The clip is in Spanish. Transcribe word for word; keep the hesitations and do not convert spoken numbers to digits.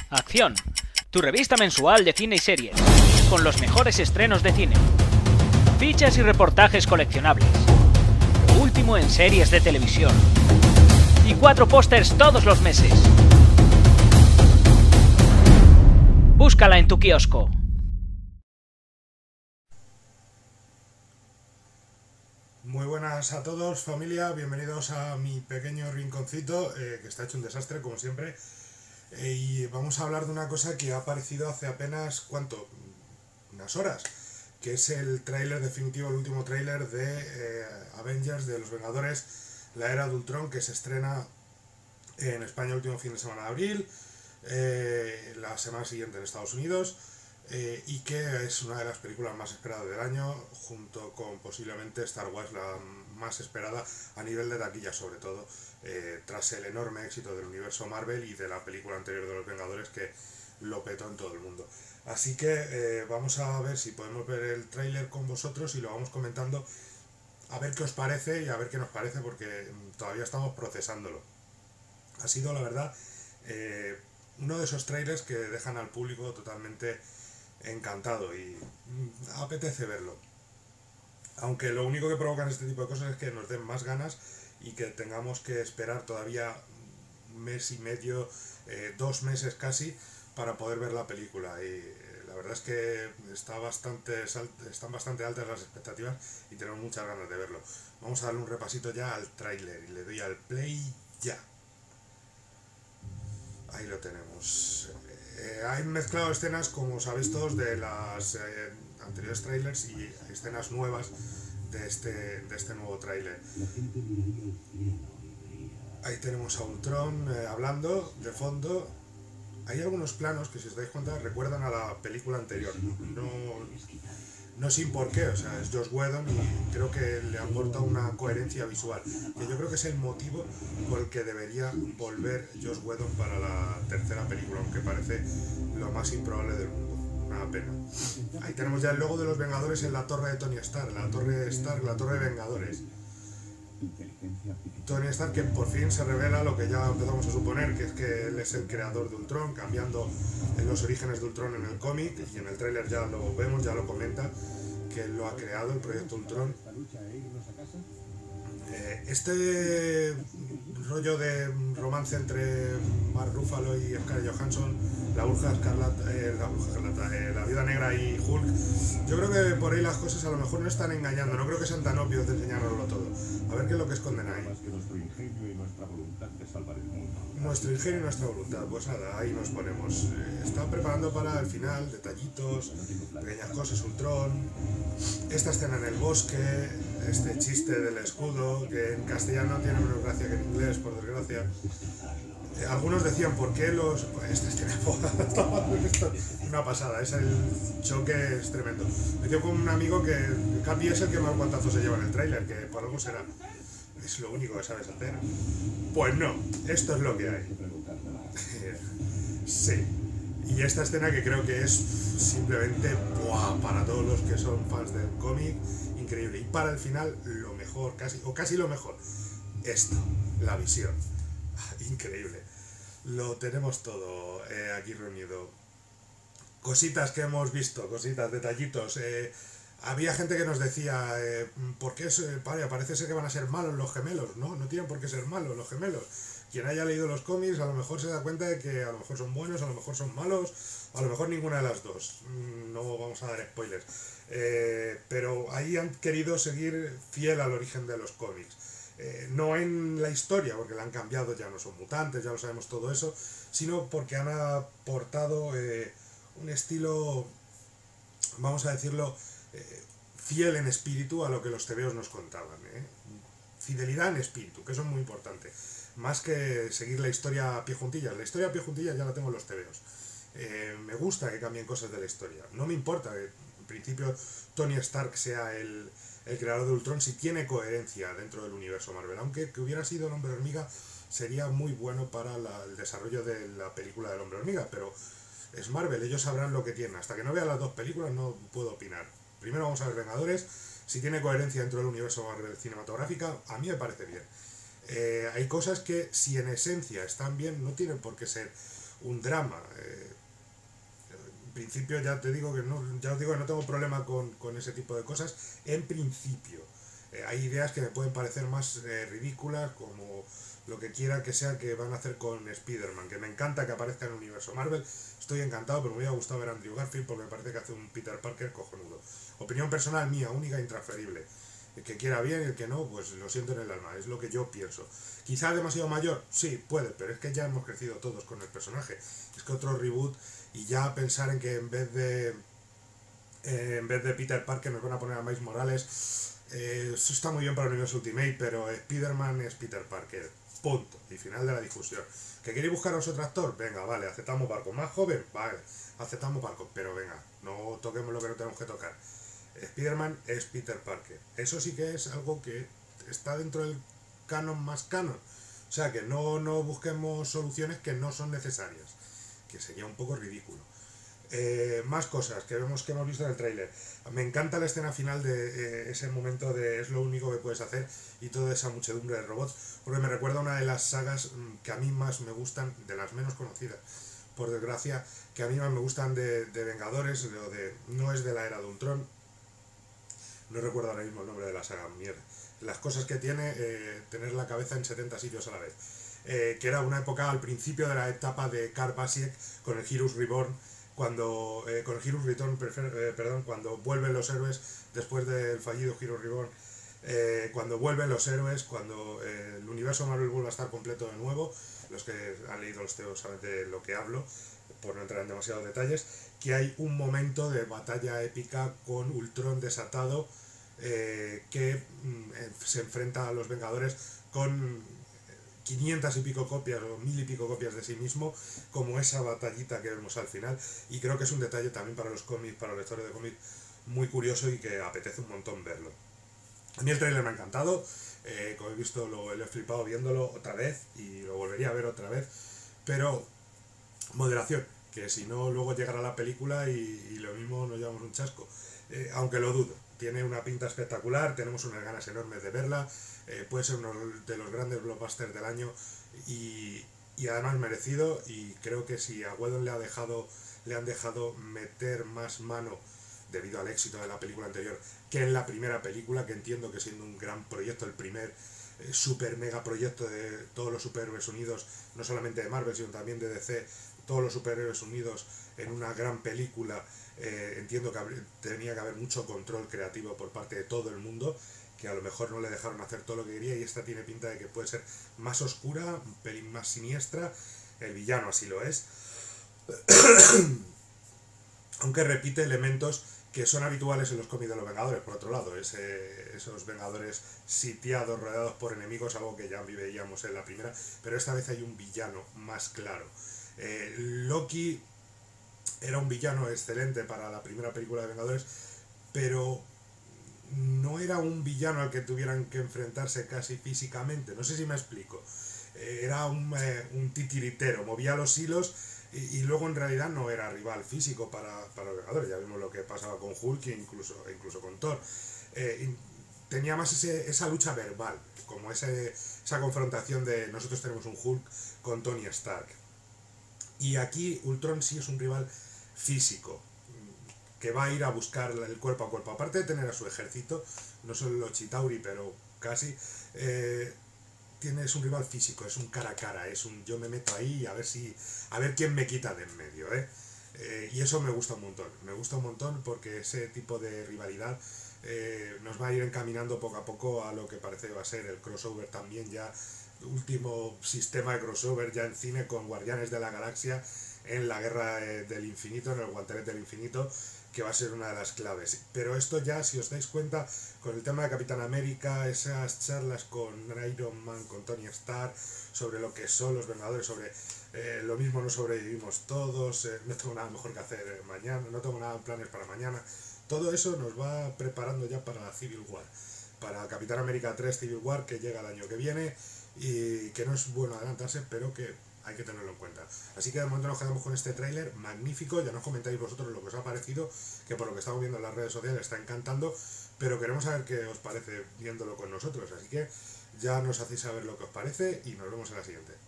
Acción, tu revista mensual de cine y series, con los mejores estrenos de cine, fichas y reportajes coleccionables, lo último en series de televisión y cuatro pósters todos los meses. Búscala en tu kiosco. Muy buenas a todos, familia, bienvenidos a mi pequeño rinconcito, eh, que está hecho un desastre como siempre, eh, y vamos a hablar de una cosa que ha aparecido hace apenas, ¿cuánto? Unas horas, que es el tráiler definitivo, el último tráiler de eh, Avengers, de los Vengadores, la Era de Ultron, que se estrena en España el último fin de semana de abril, eh, la semana siguiente en Estados Unidos. Eh, y que es una de las películas más esperadas del año, junto con posiblemente Star Wars, la más esperada a nivel de taquilla, sobre todo eh, tras el enorme éxito del universo Marvel y de la película anterior de los Vengadores, que lo petó en todo el mundo. Así que eh, vamos a ver si podemos ver el tráiler con vosotros y lo vamos comentando, a ver qué os parece y a ver qué nos parece, porque todavía estamos procesándolo. Ha sido, la verdad, eh, uno de esos trailers que dejan al público totalmente encantado y apetece verlo, aunque lo único que provocan este tipo de cosas es que nos den más ganas y que tengamos que esperar todavía un mes y medio, eh, dos meses casi, para poder ver la película. Y eh, la verdad es que está bastante, están bastante altas las expectativas y tenemos muchas ganas de verlo. Vamos a darle un repasito ya al tráiler y le doy al play ya. Ahí lo tenemos. Eh, hay mezclado escenas, como sabéis todos, de las eh, anteriores trailers y escenas nuevas de este, de este nuevo trailer. Ahí tenemos a Ultron eh, hablando de fondo. Hay algunos planos que, si os dais cuenta, recuerdan a la película anterior. No, no sin por qué, o sea, es Joss Whedon y creo que le aporta una coherencia visual, que yo creo que es el motivo por el que debería volver Joss Whedon para la tercera película, aunque parece lo más improbable del mundo. Una pena. Ahí tenemos ya el logo de los Vengadores en la torre de Tony Stark, la torre Stark, la torre de Vengadores. Tony Stark, que por fin se revela lo que ya empezamos a suponer, que es que él es el creador de Ultron, cambiando en los orígenes de Ultron en el cómic, y en el tráiler ya lo vemos, ya lo comenta, que él lo ha creado, el proyecto Ultron. Eh, este rollo de romance entre Mark Ruffalo y Scarlett Johansson, la bruja escarlata, eh, la bruja escarlata, eh, la viuda negra y Hulk, yo creo que por ahí las cosas a lo mejor no están engañando, no creo que sean tan obvios de enseñárnoslo todo. A ver qué es lo que esconden ahí. Nuestro ingenio y nuestra voluntad de salvar el mundo. Nuestro ingenio y nuestra voluntad, pues nada, ahí nos ponemos. Eh, están preparando para el final, detallitos, pequeñas cosas, Ultron, esta escena en el bosque, este chiste del escudo, que en castellano tiene menos gracia que en inglés, por desgracia. Eh, algunos decían, ¿por qué los...? Pues esta escena es una pasada, es el choque, es tremendo. Me decía con un amigo que Capi es el que más guantazos se lleva en el tráiler, que por algo será. Es lo único que sabes hacer. Pues no, esto es lo que hay. Sí. Y esta escena, que creo que es simplemente ¡buah!, para todos los que son fans del cómic, increíble. Y para el final, lo mejor, casi, o casi lo mejor, esto, la visión. Increíble. Lo tenemos todo eh, aquí reunido. Cositas que hemos visto, cositas, detallitos. Eh, había gente que nos decía, eh, ¿por qué es, vaya, parece ser que van a ser malos los gemelos? No, no tienen por qué ser malos los gemelos. Quien haya leído los cómics a lo mejor se da cuenta de que a lo mejor son buenos, a lo mejor son malos, a lo mejor ninguna de las dos. No vamos a dar spoilers. Eh, pero ahí han querido seguir fiel al origen de los cómics. Eh, no en la historia, porque la han cambiado, ya no son mutantes, ya lo sabemos todo eso, sino porque han aportado eh, un estilo, vamos a decirlo, eh, fiel en espíritu a lo que los tebeos nos contaban. ¿eh? Fidelidad en espíritu, que eso es muy importante. Más que seguir la historia a pie juntillas. La historia a pie juntillas ya la tengo en los tebeos. Eh, me gusta que cambien cosas de la historia. No me importa que en principio Tony Stark sea el, el creador de Ultron, si tiene coherencia dentro del universo Marvel. Aunque que hubiera sido el Hombre Hormiga sería muy bueno para la, el desarrollo de la película del Hombre Hormiga. Pero es Marvel, ellos sabrán lo que tienen. Hasta que no vea las dos películas no puedo opinar. Primero vamos a ver Vengadores. Si tiene coherencia dentro del universo Marvel cinematográfica, a mí me parece bien. Eh, hay cosas que, si en esencia están bien, no tienen por qué ser un drama. Eh, principio ya te digo que no, ya os digo que no tengo problema con, con ese tipo de cosas, en principio. Eh, hay ideas que me pueden parecer más eh, ridículas, como lo que quiera que sea que van a hacer con Spider-Man, que me encanta que aparezca en el universo Marvel, estoy encantado, pero me hubiera gustado ver a Andrew Garfield porque me parece que hace un Peter Parker cojonudo. Opinión personal mía, única e intransferible. El que quiera bien y el que no, pues lo siento en el alma, es lo que yo pienso. ¿Quizá demasiado mayor? Sí, puede, pero es que ya hemos crecido todos con el personaje. Es que otro reboot y ya pensar en que en vez de eh, en vez de Peter Parker nos van a poner a Miles Morales, eh, eso está muy bien para el universo Ultimate, pero Spider-Man es Peter Parker, punto, y final de la discusión. ¿Que queréis buscaros otro actor? Venga, vale, aceptamos barco. ¿Más joven? Vale, aceptamos barco, pero venga, no toquemos lo que no tenemos que tocar. Spider-Man es Peter Parker. Eso sí que es algo que está dentro del canon más canon. O sea, que no, no busquemos soluciones que no son necesarias, que sería un poco ridículo. Eh, más cosas que vemos que hemos visto en el tráiler. Me encanta la escena final de eh, ese momento de es lo único que puedes hacer y toda esa muchedumbre de robots, porque me recuerda a una de las sagas que a mí más me gustan, de las menos conocidas, por desgracia, que a mí más me gustan de, de Vengadores, o de, no es de la era de Ultron, no recuerdo ahora mismo el nombre de la saga, mierda. Las cosas que tiene eh, tener la cabeza en setenta sitios a la vez. Eh, que era una época al principio de la etapa de Karl Basiek con el Heroes Reborn, cuando eh, con el Heroes Return, prefer, eh, perdón, cuando vuelven los héroes después del fallido Heroes Reborn, eh, cuando vuelven los héroes, cuando eh, el universo Marvel vuelve a estar completo de nuevo. Los que han leído los teos saben de lo que hablo, por no entrar en demasiados detalles, que hay un momento de batalla épica con Ultron desatado, eh, que mm, se enfrenta a los Vengadores con quinientas y pico copias o mil y pico copias de sí mismo, como esa batallita que vemos al final, y creo que es un detalle también para los cómics, para los lectores de cómics, muy curioso y que apetece un montón verlo. A mí el trailer me ha encantado, eh, como he visto lo, lo he flipado viéndolo otra vez y lo volvería a ver otra vez, pero moderación, que si no luego llegará la película y, y lo mismo nos llevamos un chasco, eh, aunque lo dudo. Tiene una pinta espectacular, tenemos unas ganas enormes de verla, eh, puede ser uno de los grandes blockbusters del año y, y además merecido, y creo que si a Whedon le ha dejado, le han dejado meter más mano debido al éxito de la película anterior que en la primera película, que entiendo que siendo un gran proyecto, el primer eh, super mega proyecto de todos los superhéroes unidos, no solamente de Marvel sino también de D C, todos los superhéroes unidos en una gran película. Eh, entiendo que habría, tenía que haber mucho control creativo por parte de todo el mundo, que a lo mejor no le dejaron hacer todo lo que quería, y esta tiene pinta de que puede ser más oscura, un pelín más siniestra. El villano así lo es, aunque repite elementos que son habituales en los cómics de los Vengadores. Por otro lado, ese, esos Vengadores sitiados, rodeados por enemigos, algo que ya veíamos en la primera, pero esta vez hay un villano más claro. eh, Loki era un villano excelente para la primera película de Vengadores, pero no era un villano al que tuvieran que enfrentarse casi físicamente, no sé si me explico. Eh, era un, eh, un titiritero, movía los hilos y, y luego en realidad no era rival físico para, para los Vengadores. Ya vimos lo que pasaba con Hulk e incluso, incluso con Thor. Eh, tenía más ese, esa lucha verbal, como ese, esa confrontación de nosotros tenemos un Hulk con Tony Stark. Y aquí Ultron sí es un rival físico, que va a ir a buscar el cuerpo a cuerpo. Aparte de tener a su ejército, no son los Chitauri, pero casi, eh, tiene, es un rival físico, es un cara a cara, es un yo me meto ahí a ver si a ver quién me quita de en medio, ¿eh? Eh, y eso me gusta un montón, me gusta un montón porque ese tipo de rivalidad eh, nos va a ir encaminando poco a poco a lo que parece va a ser el crossover también, ya último sistema de crossover ya en cine con Guardianes de la Galaxia en la Guerra del Infinito, en el Guantelete del Infinito, que va a ser una de las claves. Pero esto ya, si os dais cuenta, con el tema de Capitán América, esas charlas con Iron Man, con Tony Stark, sobre lo que son los Vengadores, sobre eh, lo mismo no sobrevivimos todos, eh, no tengo nada mejor que hacer mañana, no tengo nada en planes para mañana, todo eso nos va preparando ya para Civil War, para Capitán América tres Civil War, que llega el año que viene, y que no es bueno adelantarse, pero que hay que tenerlo en cuenta. Así que de momento nos quedamos con este tráiler magnífico. Ya nos comentáis vosotros lo que os ha parecido, que por lo que estamos viendo en las redes sociales está encantando, pero queremos saber qué os parece viéndolo con nosotros. Así que ya nos hacéis saber lo que os parece y nos vemos en la siguiente.